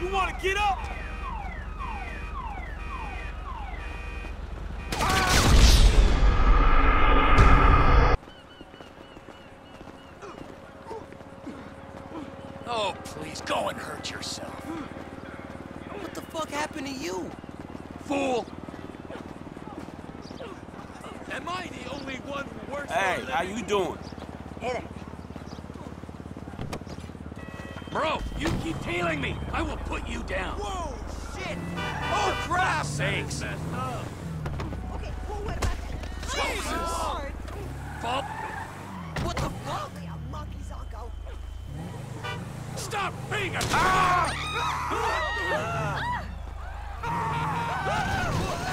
You wanna get up? Oh, please, go and hurt yourself. What the fuck happened to you? Fool! Am I the only one who works for a Hey, living? how you doing? Hey there. Bro, you keep tailing me. I will put you down. Whoa, shit! Oh, crap! Sakes! Messed up. Okay, well, what about that? Jesus! Lord. Fall. What the fuck? Only a monkey's uncle. Stop being a...